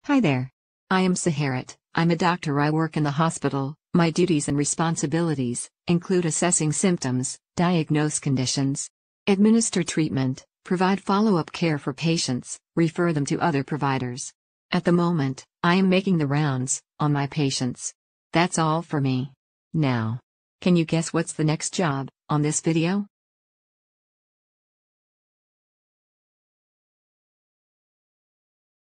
Hi there. I am Saharat. I'm a doctor. I work in the hospital. My duties and responsibilities include assessing symptoms, diagnose conditions, administer treatment, provide follow-up care for patients, refer them to other providers. At the moment, I am making the rounds on my patients. That's all for me. Now, can you guess what's the next job on this video?